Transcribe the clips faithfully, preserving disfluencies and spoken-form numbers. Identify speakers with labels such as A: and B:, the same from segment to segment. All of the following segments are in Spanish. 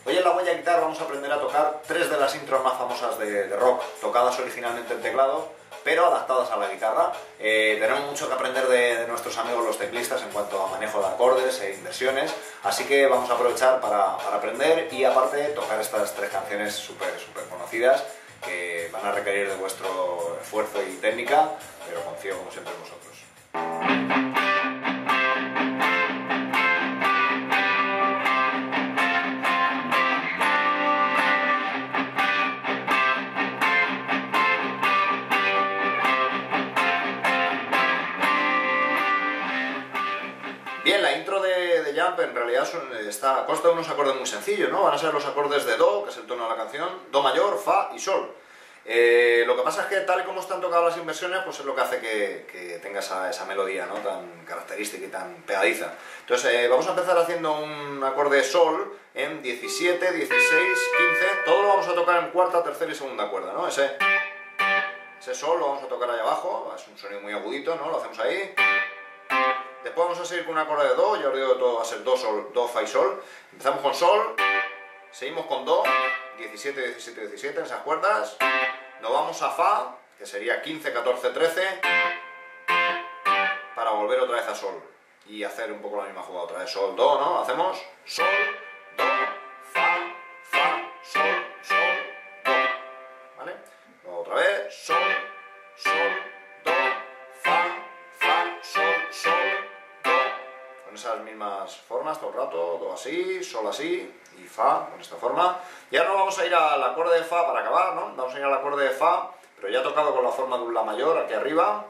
A: Hoy en La Huella Guitar vamos a aprender a tocar tres de las intros más famosas de, de rock, tocadas originalmente en teclado, pero adaptadas a la guitarra. Eh, tenemos mucho que aprender de, de nuestros amigos los teclistas en cuanto a manejo de acordes e inversiones, así que vamos a aprovechar para, para aprender y aparte tocar estas tres canciones súper súper conocidas que van a requerir de vuestro esfuerzo y técnica, pero confío como siempre en vosotros. Bien, la intro de, de Jump en realidad son, está, consta de unos acordes muy sencillos, ¿no? Van a ser los acordes de Do, que es el tono de la canción, Do mayor, Fa y Sol. Eh, lo que pasa es que tal y como están tocadas las inversiones, pues es lo que hace que, que tenga esa, esa melodía, ¿no? Tan característica y tan pegadiza. Entonces eh, vamos a empezar haciendo un acorde Sol en diecisiete, dieciséis, quince, todo lo vamos a tocar en cuarta, tercera y segunda cuerda, ¿no? Ese, ese Sol lo vamos a tocar ahí abajo, es un sonido muy agudito, ¿no? Lo hacemos ahí. Después vamos a seguir con un acorde de Do, ya os digo que todo va a ser Do, Sol, Do, Fa y Sol. Empezamos con Sol, seguimos con Do, diecisiete, diecisiete, diecisiete en esas cuerdas. Nos vamos a Fa, que sería quince, catorce, trece, para volver otra vez a Sol. Y hacer un poco la misma jugada, otra vez Sol, Do, ¿no? Hacemos Sol, Do, Fa, Fa, Sol, Sol, Do. ¿Vale? Luego otra vez Sol, Sol, Do, Fa, Fa, Sol, Sol, Do. Con esas mismas formas todo el rato, Do así, Sol así y Fa con esta forma. Y ahora vamos a ir al acorde de Fa para acabar, ¿no? Vamos a ir al acorde de Fa, pero ya tocado con la forma de un La mayor aquí arriba.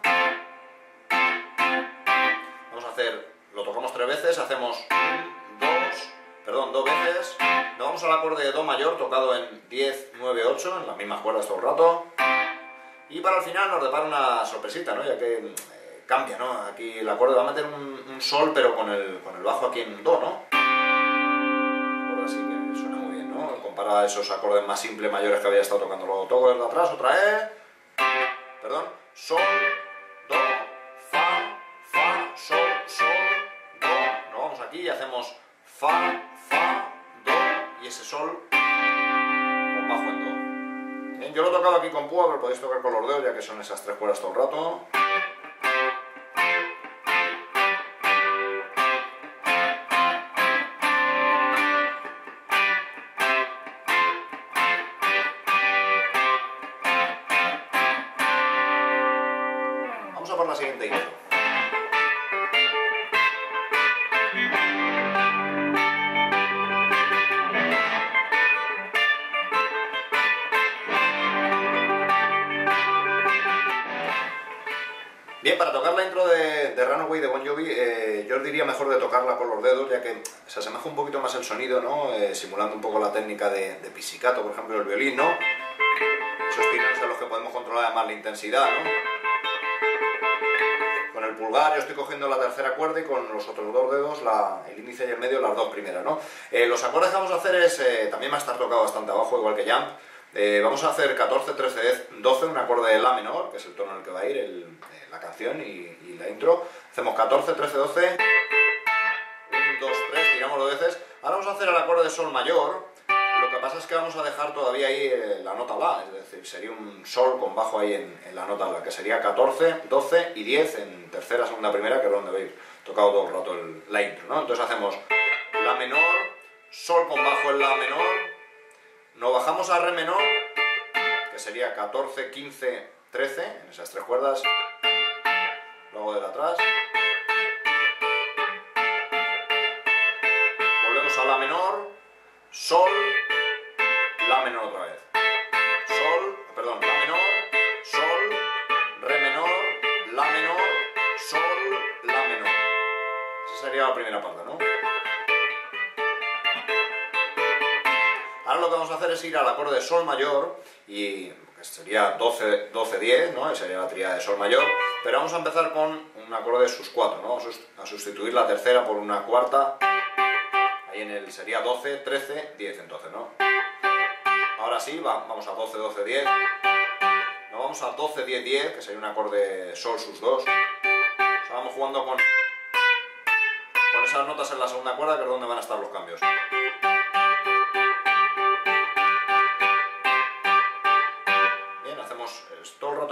A: Vamos a hacer, lo tocamos tres veces, hacemos dos, perdón, dos veces. Nos vamos al acorde de Do mayor tocado en diez, nueve, ocho, en las mismas cuerdas todo el rato. Y para el final nos depara una sorpresita, ¿no? Ya que eh, cambia, ¿no? Aquí el acorde va a meter un, un Sol, pero con el, con el bajo aquí en Do, ¿no? Así que suena muy bien, ¿no? Compara a esos acordes más simples, mayores que había estado tocando. Luego toco desde atrás, otra vez. Perdón. Sol, Do, Fa, Fa, Sol, Sol, Do. Nos vamos aquí y hacemos Fa, Fa, Do y ese Sol con bajo en Do. Bien, yo lo he tocado aquí con púa, pero podéis tocar con los dedos ya que son esas tres cuerdas todo el rato. Vamos a por la siguiente intro. Bien, para tocar la intro de, de Runaway de Bon Jovi, eh, yo os diría mejor de tocarla con los dedos, ya que se asemeja un poquito más el sonido, ¿no? Eh, simulando un poco la técnica de, de pizzicato, por ejemplo, el violín, ¿no? Esos tirones en los que podemos controlar además la intensidad, ¿no? Con el pulgar yo estoy cogiendo la tercera cuerda y con los otros dos dedos, la, el índice y el medio, las dos primeras, ¿no? Eh, los acordes que vamos a hacer es, eh, también va a estar tocado bastante abajo, igual que Jump. Eh, vamos a hacer catorce, trece, doce, un acorde de La menor, que es el tono en el que va a ir el, eh, la canción y, y la intro. Hacemos catorce, trece, doce, uno, dos, tres, tiramos dos veces. Ahora vamos a hacer el acorde de Sol mayor. Lo que pasa es que vamos a dejar todavía ahí eh, la nota La, es decir, sería un Sol con bajo ahí en, en la nota La, que sería catorce, doce y diez en tercera, segunda, primera, que es donde veis tocado todo el rato el, la intro, ¿no? Entonces hacemos La menor, Sol con bajo en La menor, nos bajamos a Re menor, que sería catorce, quince, trece, en esas tres cuerdas, luego de atrás, volvemos a La menor, Sol, La menor otra vez, Sol, perdón, La menor, Sol, Re menor, La menor, Sol, La menor. Esa sería la primera parte, ¿no? Ahora lo que vamos a hacer es ir al acorde de Sol mayor, y que sería doce, doce, diez, ¿no? Esa sería la tríada de Sol mayor, pero vamos a empezar con un acorde de sus cuatro, ¿no? Vamos a sustituir la tercera por una cuarta, ahí en el sería doce, trece, diez entonces, ¿no? Ahora sí, va, vamos a doce, doce, diez, nos vamos a doce, diez, diez, que sería un acorde Sol sus dos, o sea, vamos jugando con, con esas notas en la segunda cuerda, que es donde van a estar los cambios.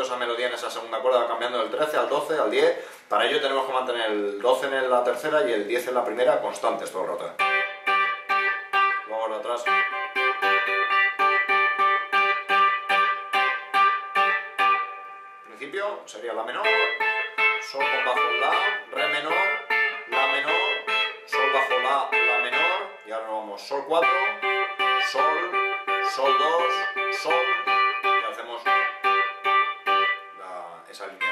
A: esa melodía en esa segunda cuerda va cambiando del trece al doce, al diez. Para ello tenemos que mantener el doce en la tercera y el diez en la primera constantes todo el rato. Luego de atrás. Principio sería la menor, sol con bajo la, re menor, la menor, sol bajo la, la menor, y ahora nos vamos sol cuatro, sol, sol dos, sol, y hacemos la, esa línea.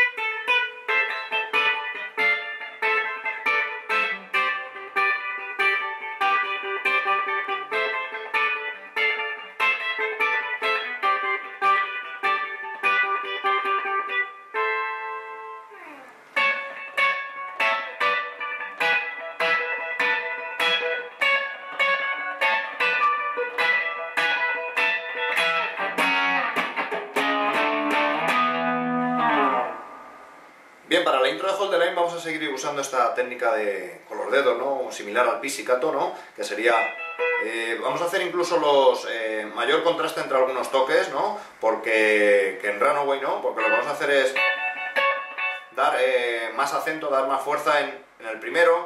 A: Bien, para la intro de Hold the Line vamos a seguir usando esta técnica de con los dedos, ¿no? Similar al pizzicato, ¿no? Que sería... Eh, vamos a hacer incluso los eh, mayor contraste entre algunos toques, ¿no? Porque que en Runaway no, porque lo que vamos a hacer es dar eh, más acento, dar más fuerza en, en el primero,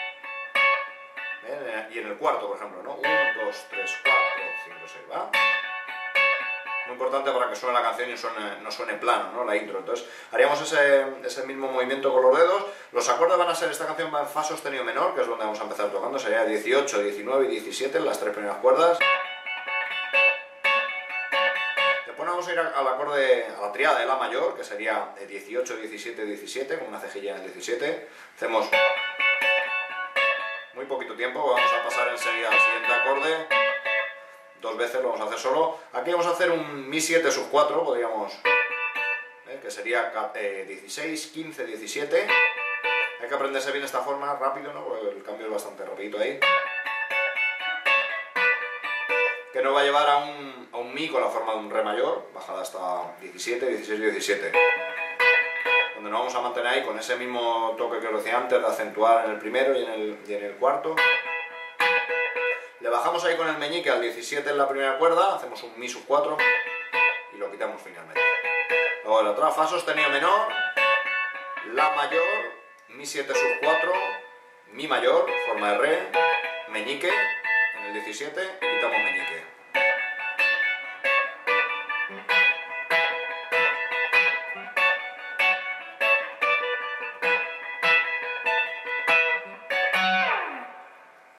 A: ¿eh? Y en el cuarto, por ejemplo, ¿no? uno, dos, tres, cuatro, cinco, seis, ¿va? Muy importante para que suene la canción y suene, no suene plano, ¿no? La intro. Entonces haríamos ese, ese mismo movimiento con los dedos. Los acordes van a ser, esta canción va en fa sostenido menor, que es donde vamos a empezar tocando, sería dieciocho, diecinueve y diecisiete en las tres primeras cuerdas. Después vamos a ir al acorde, a la triada de la mayor, que sería dieciocho, diecisiete, diecisiete, con una cejilla en el diecisiete. Hacemos muy poquito tiempo, vamos a pasar enseguida al siguiente acorde. Dos veces lo vamos a hacer solo. Aquí vamos a hacer un mi siete sub cuatro, podríamos, ¿eh? Que sería eh, dieciséis, quince, diecisiete. Hay que aprenderse bien esta forma rápido, ¿no? Porque el cambio es bastante rapidito ahí. Que nos va a llevar a un, a un mi con la forma de un re mayor, bajada hasta diecisiete, dieciséis, diecisiete. Donde nos vamos a mantener ahí con ese mismo toque que os decía antes, de acentuar en el primero y en el, y en el cuarto. Le bajamos ahí con el meñique al diecisiete en la primera cuerda, hacemos un mi sub cuatro y lo quitamos finalmente. Luego la otra fa sostenido menor, la mayor, mi siete sub cuatro, mi mayor, forma de re, meñique en el diecisiete y quitamos meñique.